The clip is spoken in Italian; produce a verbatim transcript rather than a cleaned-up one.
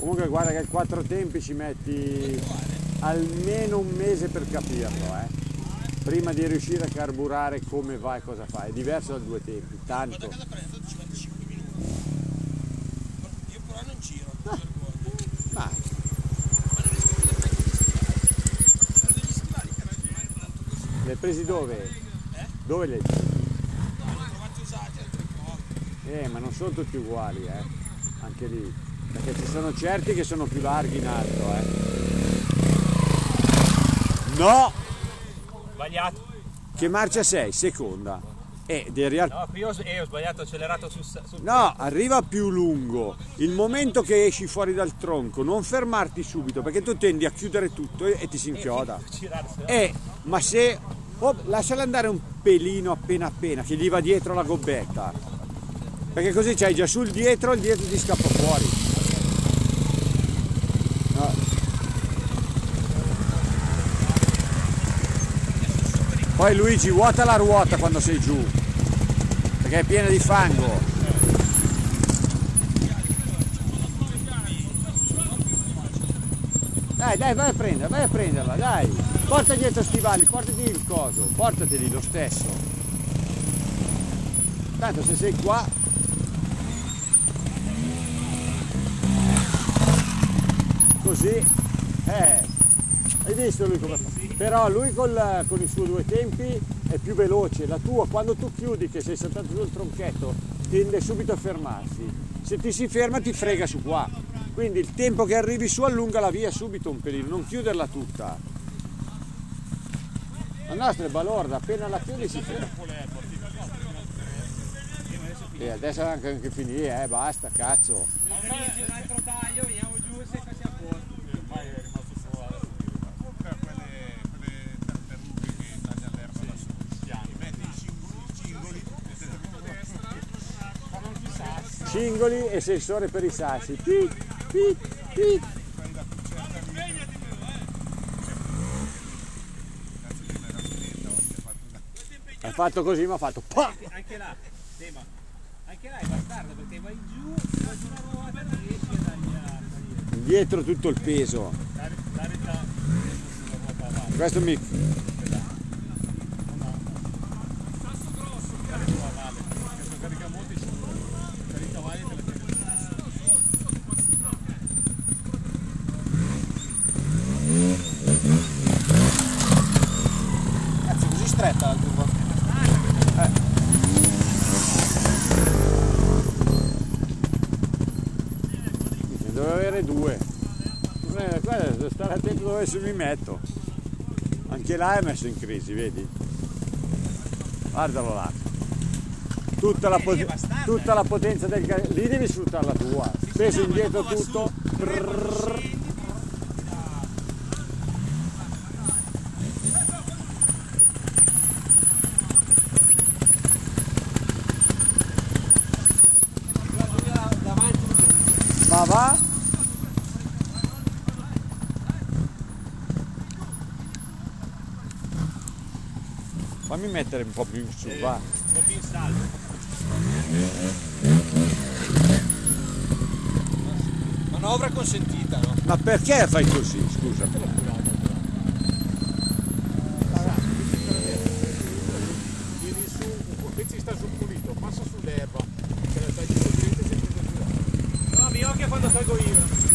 Comunque guarda che il quattro tempi ci metti almeno un mese per capirlo, eh. Prima di riuscire a carburare come va e cosa fa. È diverso dal due tempi, tanto. Guarda che da prendo ci mette cinque minuti. Io però non giro, non Ah. Ma Ma non riesco più a prendere gli stivali. Prendo gli stivali che non tanto così. li hai presi dove? Eh? Dove li hai? No, li ho trovati usati altre volte. Eh, ma non sono tutti uguali, eh. Anche lì. Perché ci sono certi che sono più larghi in alto, eh. No! Sbagliato. Che marcia sei? Seconda. E devi ar- No, qui ho, eh, ho sbagliato, ho accelerato sul, sul... No, arriva più lungo. Il momento che esci fuori dal tronco, non fermarti subito, perché tu tendi a chiudere tutto e, e ti si inchioda. Eh, ma se... Oh, lasciala andare un pelino appena appena, che gli va dietro la gobbetta. Perché così c'hai già sul dietro e il dietro ti scappa fuori. No. Poi Luigi, vuota la ruota quando sei giù, perché è piena di fango. Dai, dai, vai a prenderla, vai a prenderla, dai. Porta dietro stivali, portati il coso, portateli lo stesso. Tanto se sei qua... Così, eh, hai visto lui come fa? Però lui col, con i suoi due tempi è più veloce, la tua quando tu chiudi che sei saltato sul tronchetto tende subito a fermarsi, se ti si ferma ti frega su qua, quindi il tempo che arrivi su allunga la via subito un pelino, non chiuderla tutta. La nostra è balorda, appena la chiudi si ferma. E adesso anche, anche finire, eh, basta, cazzo. Un altro taglio, veniamo giù e se facciamo a posto. Ormai è rimasto solo adesso. Compra quelle, quelle tartarughe che tagliano l'erba da solo. Ti metti i cingoli, i cingoli e Fanno anche i sassi. Cingoli e sensore per i sassi. Pit, pit, pit. fai la cucetta lì. Cazzo di me era finita, oggi ha fatto una... Ha fatto così, ma ha fatto pa! Anche là, tema. Anche là è bastardo perché vai giù, fai una ruota e non riesci a dargli a salire. Dietro tutto il peso. Dare, dare da sulla ruota avanti. Questo mi... Sasso grosso, dare tu a valle, perché sono caricamonti sicuro. Per i cavalli te le tieni. Cazzo, così stretta la curva. Devo avere due. Eh, guarda, devo stare attento dove se mi metto. Anche là è messo in crisi, vedi? Guardalo là. Tutta la, pot- tutta la potenza del car- lì devi sfruttare la tua. Peso indietro tutto. Brrr. Ma va? Fammi mettere un po' più in su, va. Un po' più in salvo. Manovra consentita, no? Ma perché fai così, scusa? Vieni su, invece sta sul pulito, passa sull'erba. Se la tagli sul dritto sempre così. No, mi occhio quando salgo io.